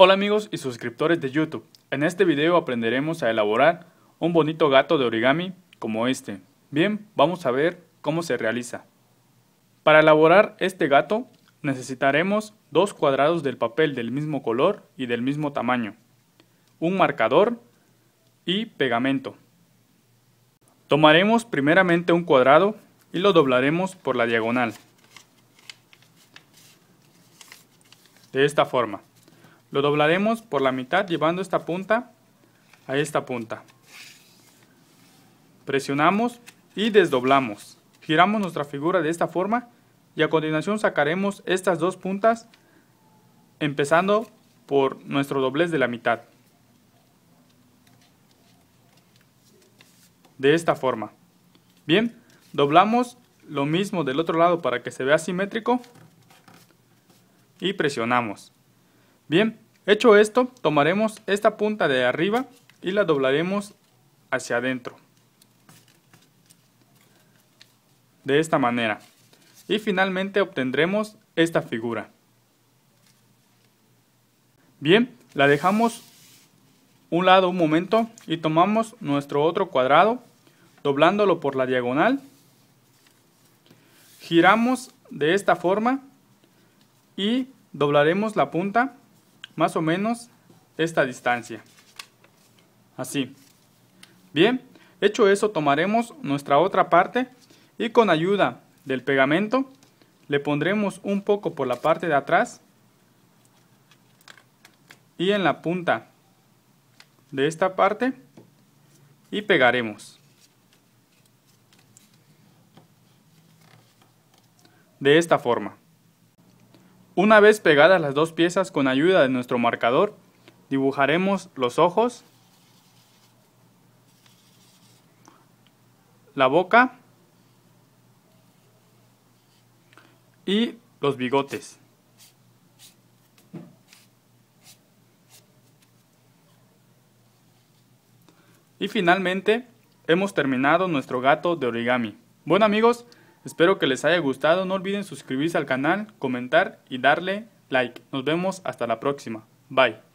Hola amigos y suscriptores de YouTube. En este video aprenderemos a elaborar un bonito gato de origami como este. Bien, vamos a ver cómo se realiza. Para elaborar este gato necesitaremos 2 cuadrados del papel del mismo color y del mismo tamaño, un marcador y pegamento. Tomaremos primeramente un cuadrado y lo doblaremos por la diagonal. De esta forma. Lo doblaremos por la mitad llevando esta punta a esta punta. Presionamos y desdoblamos. Giramos nuestra figura de esta forma y a continuación sacaremos estas 2 puntas empezando por nuestro doblez de la mitad. De esta forma. Bien, doblamos lo mismo del otro lado para que se vea simétrico y presionamos. Bien, hecho esto, tomaremos esta punta de arriba y la doblaremos hacia adentro. De esta manera. Y finalmente obtendremos esta figura. Bien, la dejamos un lado un momento y tomamos nuestro otro cuadrado, doblándolo por la diagonal. Giramos de esta forma y doblaremos la punta más o menos esta distancia. Así. Bien, hecho eso tomaremos nuestra otra parte y con ayuda del pegamento le pondremos un poco por la parte de atrás y en la punta de esta parte y pegaremos. De esta forma. Una vez pegadas las 2 piezas con ayuda de nuestro marcador, dibujaremos los ojos, la boca y los bigotes. Y finalmente hemos terminado nuestro gato de origami. Bueno amigos, espero que les haya gustado. No olviden suscribirse al canal, comentar y darle like. Nos vemos hasta la próxima. Bye.